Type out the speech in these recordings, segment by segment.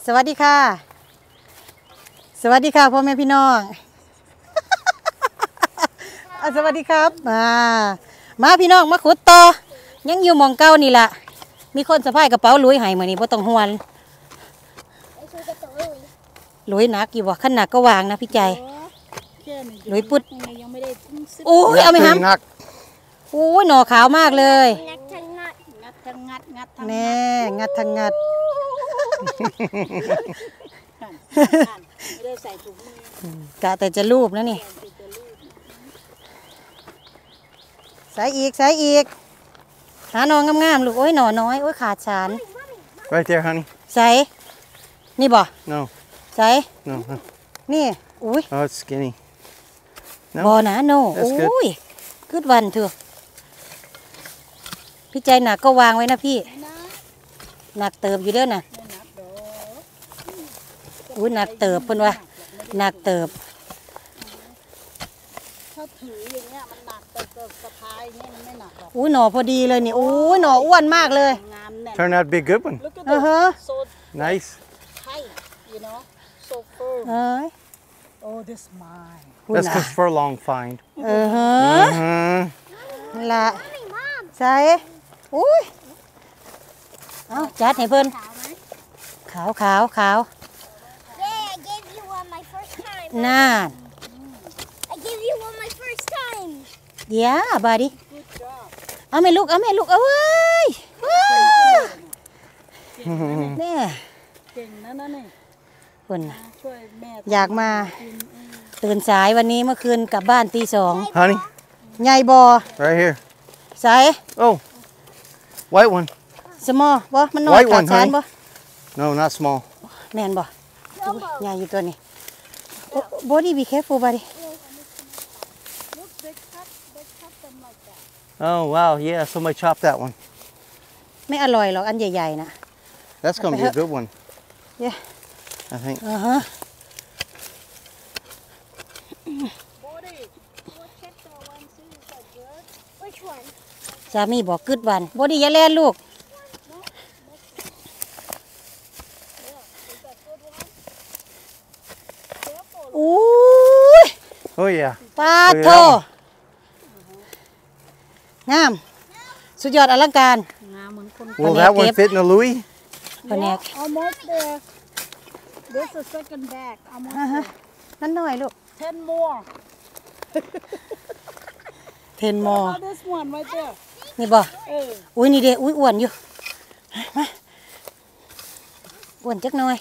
สวัสดีค่ะสวัสดีค่ะพ่อแม่พี่น้องสวัสดีครับมาพี่น้องมาขุดต่อยังอยู่หม่องเก่านี่แหละมีคนสะพายกระเป๋าลุยให้มื้อนี้บ่ต้องห่วงลุยหนักอยู่บ่ขั้นหนักก็วางนะพี่ใจลุยปุ๊ดโอ้ยเอาไหมครับโอ้ยหน่อขาวมากเลยแน่งัดทั้งงัดกะแต่จะรูปนะนี่ใส่อีกหาหน่องามๆลูกโอ้ยหน่อน้อยโอ้ยขาดสาร Right there, honey. ใส่นี่บ่ No. ใส่ No. นี่อุ้ย Oh, it's skinny. No. บ่นะโนโอ้ยกึดวันเถอะพี่ใจหนักก็วางไว้นะพี่หนักเติบอยู่เด้อน่ะอุ้ยหนักเติบเพิ่นว่าหนักเติบถ้าถืออย่างเงี้ยมันหนักแต่สะพายเงี้ยมันไม่หนักหรอกอุ้ยหน่อพอดีเลยนี่อุ้ยหน่ออ้วนมากเลย Turned out to be a good one. So Nice. tight, you know, so firm. เอ้ย Oh, this mine. That's because furlong find. ละใส่อุ้ยเอาจัดให้เพิ่นขาว Yeah, I gave you one my first time. น่า I gave you one my first time. เดี๋ยวบาดิเอาแม่ลูกเอาเว้ยเนี่ยเก่งนะนี่เพิ่นช่วยแม่อยากมาตื่นสายวันนี้เมื่อคืนกลับบ้านตี 2 Honey, ใหญ่บ่ right here. ใส่ Oh, white one. สมอบ่มันน้อยขาดสารบ่ No, not small. แม่นบ่ใหญ่อยู่ตัวนี้บอดี้บีแคร์ฟูลบอดี้ Look, they cut them like that. Oh, wow. Yeah, somebody chopped that one. ไม่อร่อยหรอกอันใหญ่ๆนะ That's going to be a good one. Yeah. I think. Body, what check the one see is that good? Which one? สามีบอกกึดวันบอดี้อย่าแล่นลูกอู้ย Oh, yeah. ปาโทงามสุดยอดอลังการงามเหมือนคน Will that one fit in a Louis? แผนก almost there. This is second bag. Almost there. นั่นหน่อยลูก 10 more. 10 มอ Oh, this one right there. นี่บ่ Eh. อุ้ยนี่เด้อุ้ยอ้วนอยู่มาอ้วนจักหน่อย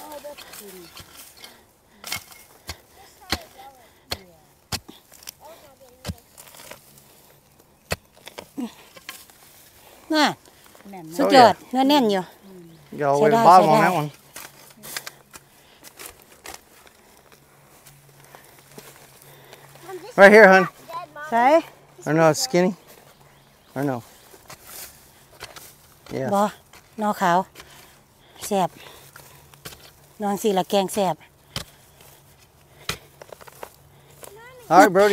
น่ะสุดยอดเนื้อแน่นอยู่ You got all the way to the bottom on that one. Right here, hon. ใส่ Or no, it's skinny. Or no. Yeah. บ่นอขาวแซ่บนอนสิละแกงแซ่บ All right, Brody.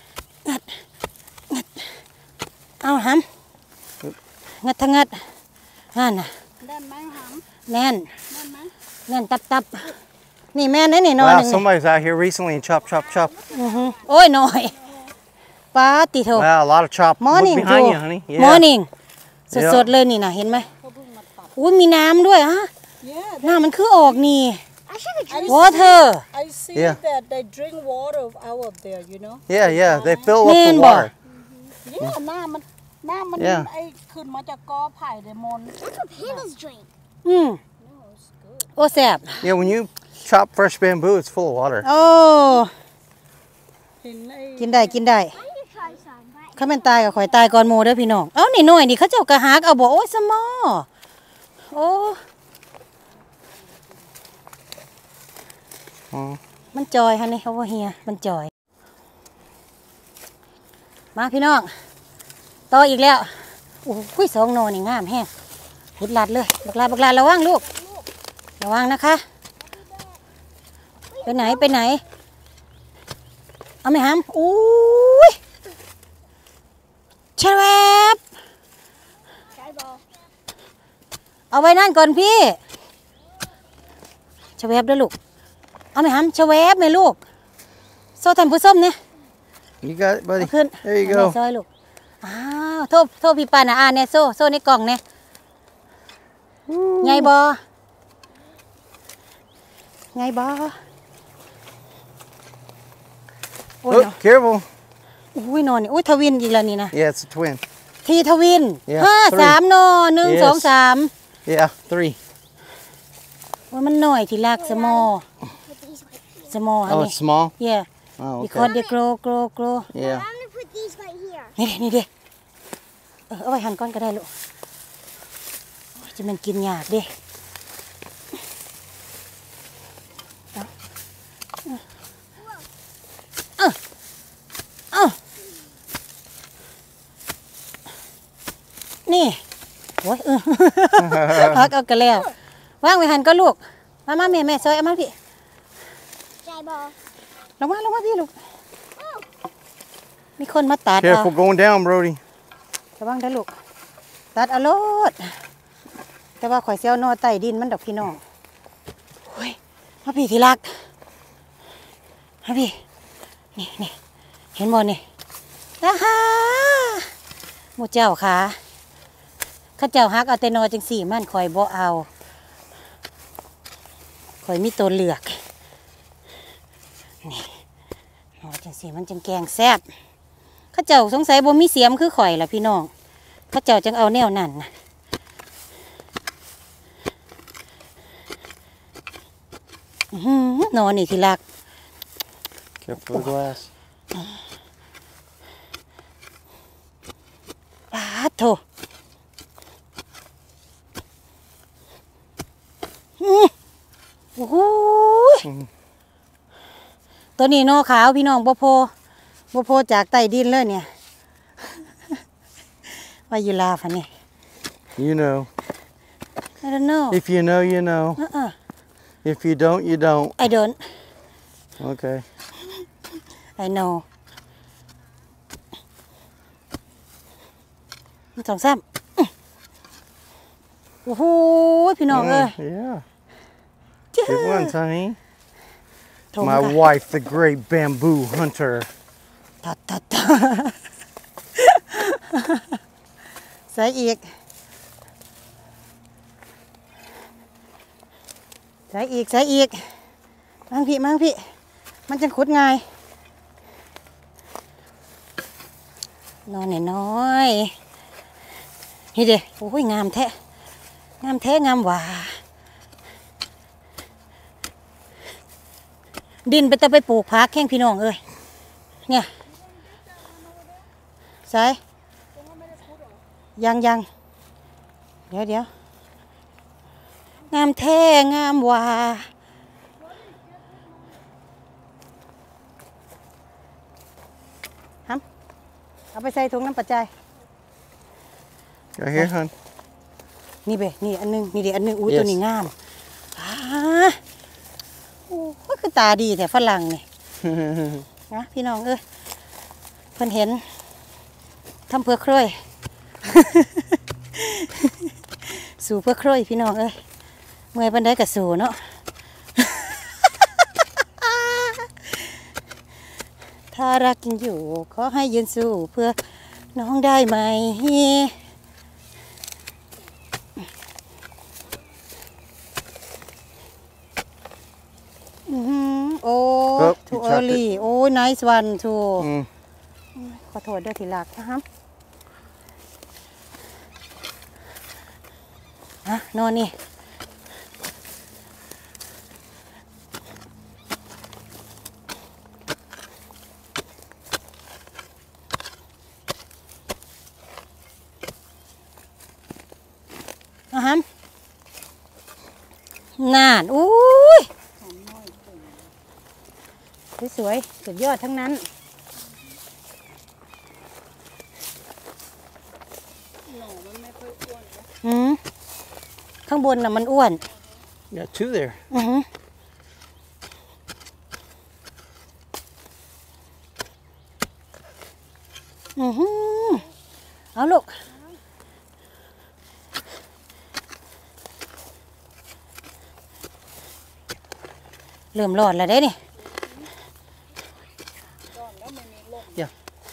เอาหำงัดทั้งงัดนั่นน่ะแน่นไหมหำแน่นแน่นไหมแน่นตับนี่แม่นได้นี่นอน Wow, หนึ่ง somebody's out here recently and chop. โอ้ยน้อยปาติโถ Wow, a lot of chop. Look Morning, behind Joe. you, honey. Yeah. Morning สดๆเลยนี่นะเห็นไหมอุ้ยมีน้ำด้วยฮะ Yeah, น้ำมันคือออกนี่ I should have drank. water I see Yeah. that they drink water out of there, you know. Yeah. They fill up Man, the boy. water. Yeah, น้ำมัน Yeah. ไอ้ขึ้นมาจากกอไผ่เดมอน That's what pandas drink. อืมโอ้แซ่บ Yeah, when you chop fresh bamboo, it's full of water. โอ้เห็นไอ้กินได้ I need to try some. But ข้าแม่นตายกับข่อยตายก่อนโมเด้อพี่น้องเอ้านี่น้อยนี่เขาเจ้ากระหากเอาบ่โอ้ยสมอโอ้ Oh. มันจอยฮะนี่เขาว่าเฮียมันจอยมาพี่น้องต่ออีกแล้วโอ้ยสองโนนี่งามแห้งพุดลัดเลยบักลาระวังลูกระวังนะคะไปไหนเอาไหมฮัมอุ้ยแชวบเอาไว้นั่นก่อนพี่ชะแวบด้วยลูกเอาไหมฮัมชะแวบไหมลูกโซ่ทำผู้ส้มเนี่ย You got it, เอา buddy. ขึ้น There you เอา go. แม่ซอยลูกอ้าวโทษพี่ปานะเนี่ยโซ่ในกล่องเนี่ยไงบอไงบอโอ้ย Oh, careful. อุ้ยนอนนี่อุ้ยทวินอีกแล้วนี่นะ Yeah, it's a twin. ทีทวิน Yeah, 5 3นอ1 Yes. 2 3 Yeah, 3. ว่ามันหน่อยที่ลากสมอ Put these right here. สมออัน Oh, นี้ it's small? yeah Oh, because okay. they grow Yeah. I'm gonna put these right here. นี่เด้เอาไว้หั่นก้อนก็ได้ลูกโอ้ยจะมันกินยากเด้เอานี่โอ้ยพักเอากันแล้ววางไว้หั่นก็ลูกมาแม่ซอยเอามาพี่ Jai ball. ลงมาพี่ลูกมีคนมาตัดเอา Careful going down, Brody. ระวังเด้อลูกตัดเอาโลดแต่ว่าข่อยเสียวนอใต้ดินมันดอกพี่น้องโอ้ยมาพี่ที่รักมาพี่นี่เห็นบ่นี่อาฮ่าหมู่เจ้าค่ะข้าเจ้าฮักเอาแต่นอจังสี่มันข่อยบ่เอาข่อยมีตัวเลือกนี่นอจังสี่มันจังแกงแซ่บข้าเจ้าสงสัยบ่มีเสียมคือข่อยล่ะพี่น้องข้าเจ้าจังเอาแนวนั่นนะนอนนี่ที่รัก Careful the glass. ปาดโถโอ้โหตัวนี้นอขาวพี่น้องบ่โพจากใต้ดินเลยเนี่ยว่าอยู่ลาฟันนี่ You know. I don't know If you know, you know. If you don't, you don't. I don't Okay. I know สองสามโอ้โหพี่น้องเอ้ย Yeah. Good ones, honey. โถม My ค่ะ wife, the great bamboo hunter. ตัดใส่อีกมั่งพี่มันจะขุดง่ายนอนน้อยๆนี่เด้โอ้ยงามแท้งามหว่าดินไปแต่ไปปลูกผักแข้งพี่น้องเอ้ยเนี่ยใส่ยังเดี๋ยวงามแท้งามหว่าเอาไปใส่ถุงน้ำปัจจัย Right here, hon. นี่เบ้นี่อันนึงนี่เดี๋ยวอันนึงอุ้ย Yes. ตัวนี้งามโอ้ยคือตาดีแต่ฝรั่งนี่ นะพี่น้องเอ้ยเพิ่นเห็นทำเพื่อคร้อย สู่เพื่อคร้อยพี่น้องเอ้ยเมื่อยปันได้กับสู่เนาะ ถ้ารักยังอยู่ขอให้ยืนสู้เพื่อน้องได้ไหมโอ้ too early โอ้ nice one too Mm. ขอโทษด้วยทีหลักนะครับนอนนี่นานอุ้ยสวยๆสุดยอดทั้งนั้นข้างบนน่ะมันอ้วน Got two there. เอาลูกเริ่มร้อนแล้วเด้นี่ Yeah.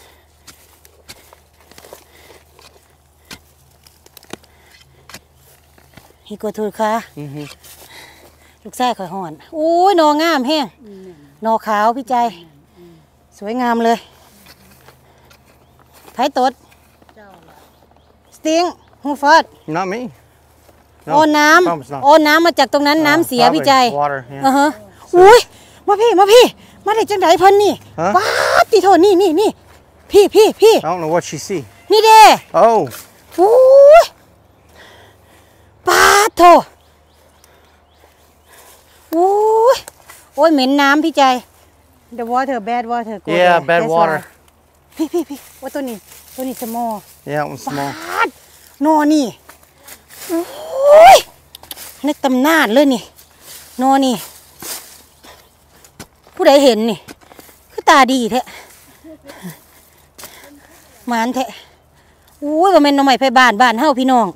ฮิโกทูค่ะ Mhm. ลูกชายข่อยห่อนโอ้ยนองามแห้งนอขาวพี่ใจ สวยงามเลยไผตดสติงฮูฟอด Not me. โอนน้ promise not. ำโอนน้ำมาจากตรงนั้นน้ำเสีย Probably พี่ใจ Water. Yeah. ฮะอุ้ยมาพี่มาได้จังไดเพิ่นนี่ฮะว้าติโทนี่พี่ I don't know what she see. นี่เด้ Oh. อุ้ยปาดโถอุ้ยโอ้ยเหม็นน้ำพี่ใจ The water bad water go Yeah, there. bad That's water. why. พี่ว่าตัวนี้small Yeah, that one's small. ปาดนอนี่โอ้ยในตำนานเลยนี่นอนี่ผู้ใดเห็นนี่คือตาดีแท้หมานแท้อุ้ยว่าแม่นหน่อไม้ไผบ้านเฮาพี่น้อง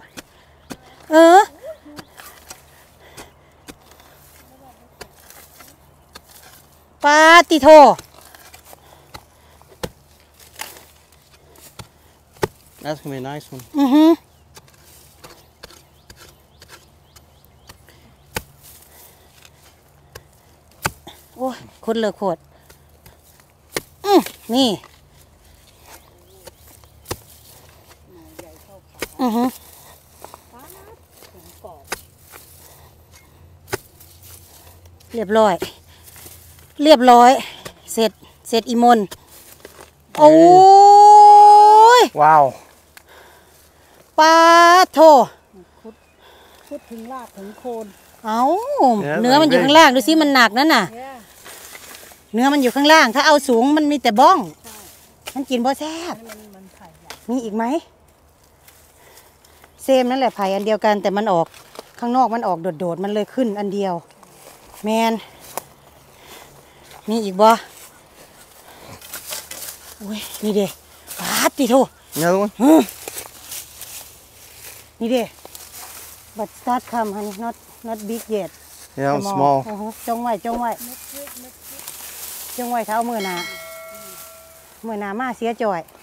ปาติโท That's gonna be a nice one. โอ้ยคนเลิกโคตรนี่เรียบร้อย เสร็จอีมนโอ้ย Wow. ปาโทขุดถึงรากถึงโคนเอาเนื้อมันอยู่ข้างล่างดูสิมันหนักนั่นน่ะ เนื้อมันอยู่ข้างล่าง ถ้าเอาสูงมันมีแต่บ้อง มันกินบ่แซ่บมันไผ่ใหญ่มีอีกไหมเซมนั่นแหละไผ่อันเดียวกัน แต่มันออกข้างนอกมันออกโดดๆมันเลยขึ้นอันเดียว แมนมีอีกบ่อุ้ยนี่เด้ปาดติโท Another one? นี่เด้ but start come honey not big yet Yeah, that one's small. จงไว้ถ้าเอามือหนามาเสียจ่อย